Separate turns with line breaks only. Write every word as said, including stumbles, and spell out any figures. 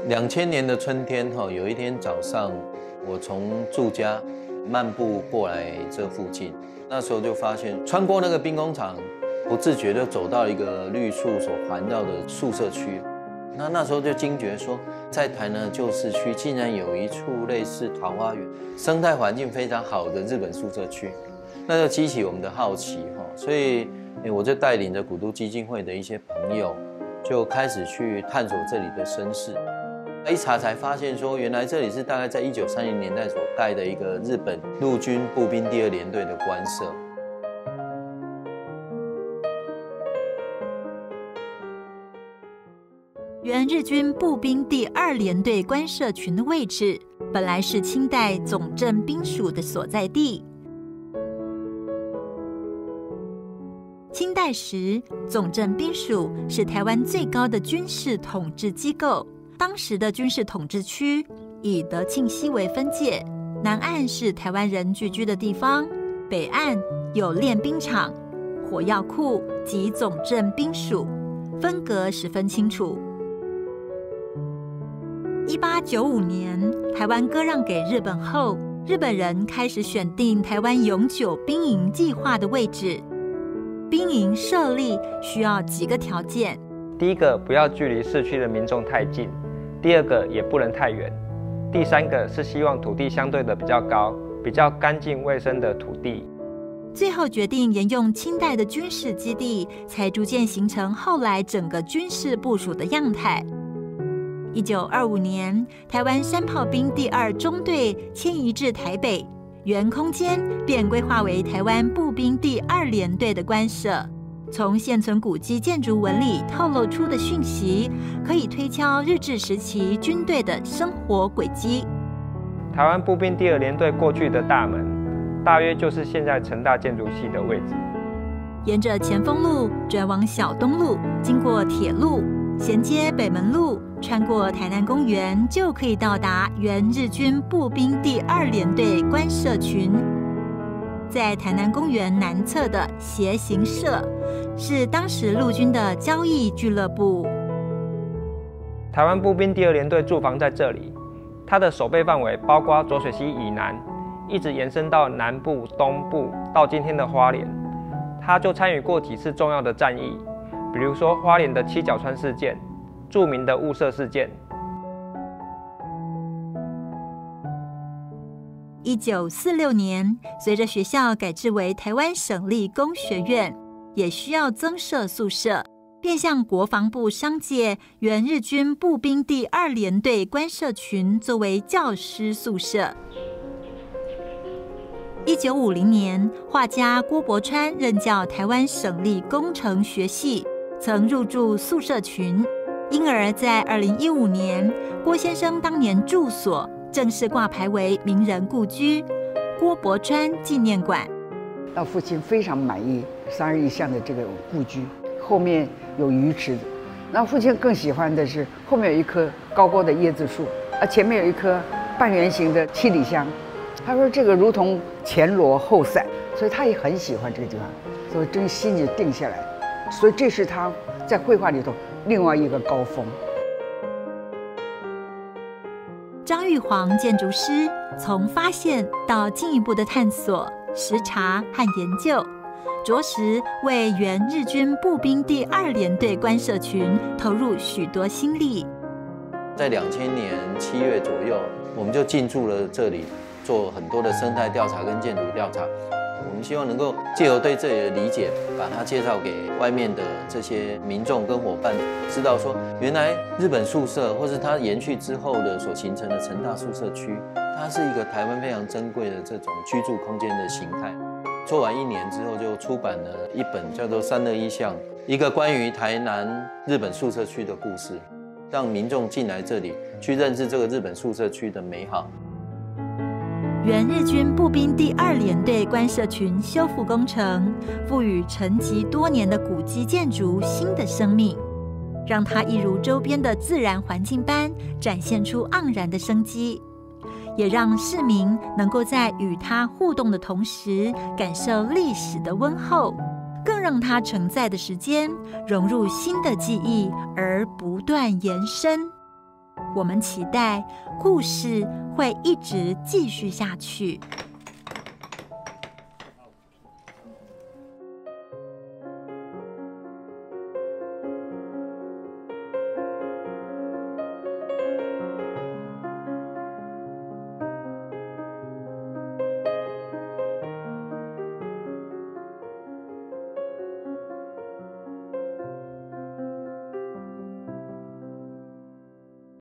两千年的春天，有一天早上，我从住家漫步过来这附近，那时候就发现，穿过那个兵工厂，不自觉地走到一个绿树所环绕的宿舍区。那那时候就惊觉说，在台南的旧市区竟然有一处类似桃花源、生态环境非常好的日本宿舍区，那就激起我们的好奇哈。所以我就带领着古都基金会的一些朋友，就开始去探索这里的身世。一查才发现说，原来这里是大概在一九三零年代所盖的一个日本陆军步兵第二联队的官舍。
原日军步兵第二联队官舍群的位置，本来是清代总政兵署的所在地。清代时，总政兵署是台湾最高的军事统治机构。当时的军事统治区以德庆西为分界，南岸是台湾人聚居的地方，北岸有练兵场、火药库及总政兵署，分隔十分清楚。一八九五年，台湾割让给日本后，日本人开始选定台湾永久兵营计划的位置。兵营设立需要几个条件：
第一个，不要距离市区的民众太近；第二个，也不能太远；第三个是希望土地相对的比较高、比较干净卫生的土地。
最后决定沿用清代的军事基地，才逐渐形成后来整个军事部署的样态。一九二五年，台湾山炮兵第二中队迁移至台北，原空间便规划为台湾步兵第二联队的官舍。从现存古迹建筑纹理透露出的讯息，可以推敲日治时期军队的生活轨迹。
台湾步兵第二联队过去的大门，大约就是现在成大建筑系的位置。
沿着前锋路转往小东路，经过铁路，衔接北门路，穿过台南公园，就可以到达原日军步兵第二联队官舍群。在台南公园南侧的协行社，是当时陆军的交易俱乐部。
台湾步兵第二联队驻防在这里，它的守备范围包括浊水溪以南，一直延伸到南部、东部，到今天的花莲。他就参与过几次重要的战役，比如说花莲的七角川事件、著名的雾社事件。
一九四六年，随着学校改制为台湾省立工学院，也需要增设宿舍，便向国防部商借原日军步兵第二联队官舍群作为教师宿舍。一九五零年，画家郭伯川任教台湾省立工程学系，曾入住宿舍群，因而在二零一五年，郭先生当年住所正式挂牌为名人故居郭伯川纪念馆。
那父亲非常满意三二一巷的这个故居，后面有鱼池子。那父亲更喜欢的是后面有一棵高高的椰子树，啊，前面有一棵半圆形的七里香。他说这个如同前罗后塞，所以他也很喜欢这个地方，所以真心就定下来。所以这是他在绘画里头另外一个高峰。
张玉煌建筑师从发现到进一步的探索、实查和研究，着实为原日军步兵第二联队官舍群投入许多心力。
在两千年七月左右，我们就进驻了这里，做很多的生态调查跟建筑调查。我们希望能够借由对这里的理解，把它介绍给外面的这些民众跟伙伴，知道说原来日本宿舍或是它延续之后的所形成的成大宿舍区，它是一个台湾非常珍贵的这种居住空间的形态。做完一年之后，就出版了一本叫做《三二一巷》，一个关于台南日本宿舍区的故事，让民众进来这里去认识这个日本宿舍区的美好。
原日军步兵第二联队官舍群修复工程，赋予沉寂多年的古迹建筑新的生命，让它一如周边的自然环境般展现出盎然的生机，也让市民能够在与它互动的同时，感受历史的温厚，更让它承载的时间融入新的记忆而不断延伸。 我们期待故事会一直继续下去。